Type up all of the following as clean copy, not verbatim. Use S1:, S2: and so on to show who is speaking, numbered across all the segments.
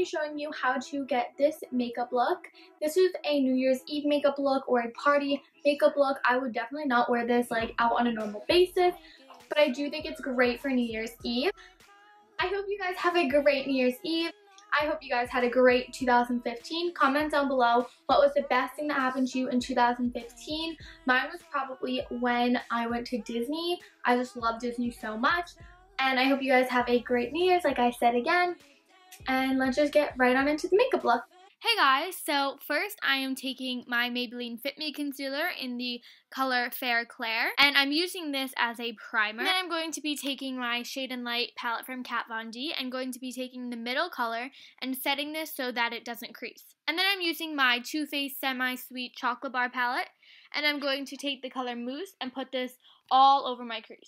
S1: be showing you how to get this makeup look. This is a New Year's Eve makeup look or a party makeup look. I would definitely not wear this like out on a normal basis, but I do think it's great for New Year's Eve. I hope you guys have a great New Year's Eve. I hope you guys had a great 2015. Comment down below what was the best thing that happened to you in 2015. Mine was probably when I went to Disney. I just love Disney so much. And I hope you guys have a great New Year's, like I said again. And let's just get right on into the makeup look.
S2: Hey guys, so first I am taking my Maybelline Fit Me Concealer in the color Fair Claire, and I'm using this as a primer. And then I'm going to be taking my Shade and Light palette from Kat Von D and going to be taking the middle color and setting this so that it doesn't crease. And then I'm using my Too Faced Semi-Sweet Chocolate Bar palette, and I'm going to take the color Mousse and put this all over my crease.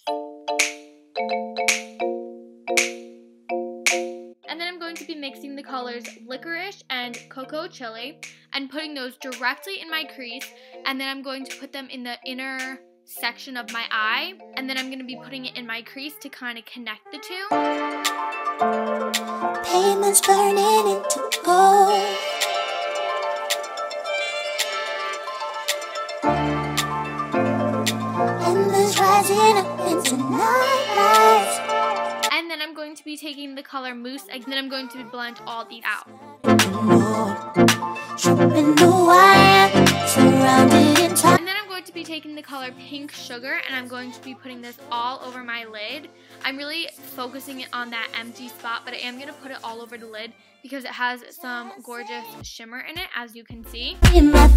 S2: And then I'm going to be mixing the colors Licorice and Cocoa Chili and putting those directly in my crease, and then I'm going to put them in the inner section of my eye, and then I'm going to be putting it in my crease to kind of connect the two.
S3: Payments burning into gold. Embers rising up into nightlight.
S2: And then I'm going to be taking the color Mousse, and then I'm going to blend all these out.
S3: And
S2: then I'm going to be taking the color Pink Sugar, and I'm going to be putting this all over my lid. I'm really focusing it on that empty spot, but I am going to put it all over the lid because it has some gorgeous shimmer in it, as you can see. And then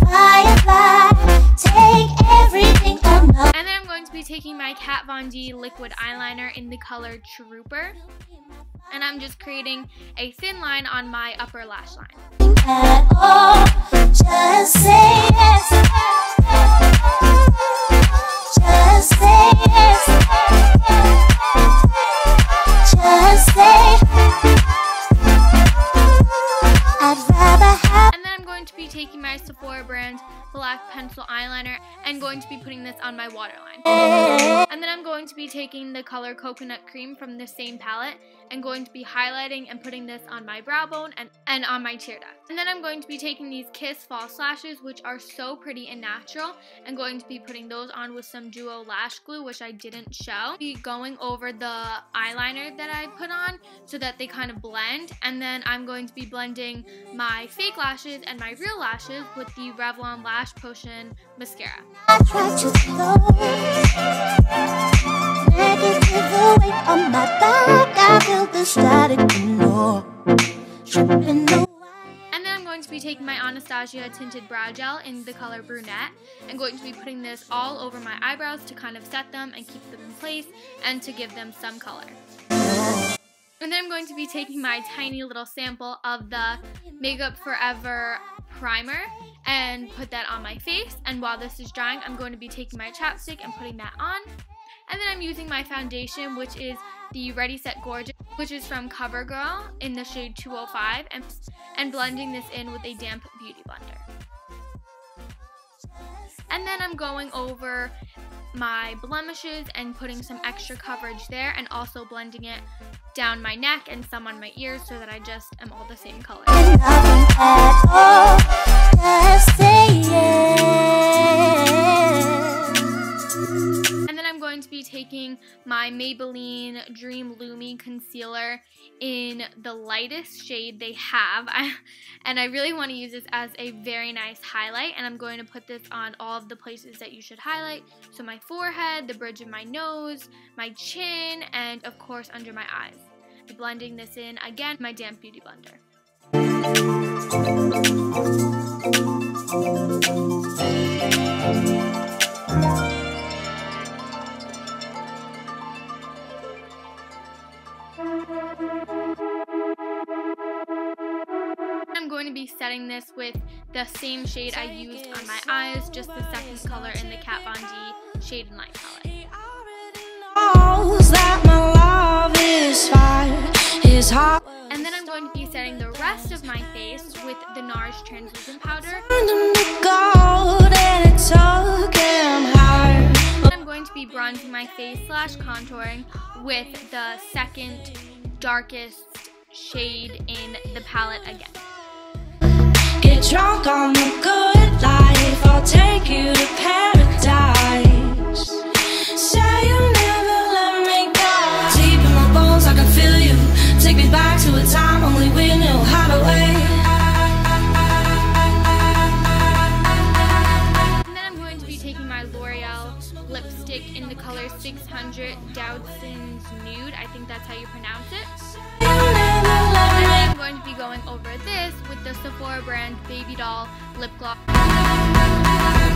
S2: I'm going to be taking my Kat Von D liquid eyeliner in the color Trooper, and I'm just creating a thin line on my upper lash line.
S3: Just say yes. Just say yes. Just say I'd rather have.
S2: And then I'm going to be taking my Sephora brand black pencil eyeliner and going to be putting this on my waterline. And then I'm going to be taking the color Coconut Cream from the same palette and going to be highlighting and putting this on my brow bone and on my tear duct. And then I'm going to be taking these Kiss false lashes, which are so pretty and natural, and going to be putting those on with some Duo lash glue, which I didn't show. Be going over the eyeliner that I put on so that they kind of blend, and then I'm going to be blending my fake lashes and my real lashes with the Revlon Lash Potion mascara.
S3: I try to slow negative weight on my back. I feel the static tripping away.
S2: And then I'm going to be taking my Anastasia tinted brow gel in the color Brunette and going to be putting this all over my eyebrows to kind of set them and keep them in place and to give them some color. And then I'm going to be taking my tiny little sample of the Makeup Forever primer and put that on my face. And while this is drying, I'm going to be taking my chapstick and putting that on. And then I'm using my foundation, which is the Ready Set Gorgeous, which is from CoverGirl in the shade 205, and blending this in with a damp beauty blender. And then I'm going over my blemishes and putting some extra coverage there, and also blending it down my neck and some on my ears so that I just am all the same color. And then I'm going to be taking my Maybelline Dream Lumi Concealer in the lightest shade they have. And I really want to use this as a very nice highlight, and I'm going to put this on all of the places that you should highlight. So my forehead, the bridge of my nose, my chin, and of course under my eyes. Blending this in, again, my damp beauty blender. I'm going to be setting this with the same shade I used on my eyes, just the second color in the Kat Von D Shade and Light palette. And then I'm going to be setting the rest of my face with the NARS Translucent Powder. I'm going to be bronzing my face / contouring with the second darkest shade in the palette again.
S3: Get drunk on the good life, I'll take you to paradise. Say you'll never let me go. Deep in my bones I can feel you. Take me back to a time only we knew how to wait.
S2: And then I'm going to be taking my L'Oreal lipstick in the color 600 Dowdson's Nude. I think that's how you pronounce it. I'm going to be going over this with the Sephora brand Baby Doll lip gloss.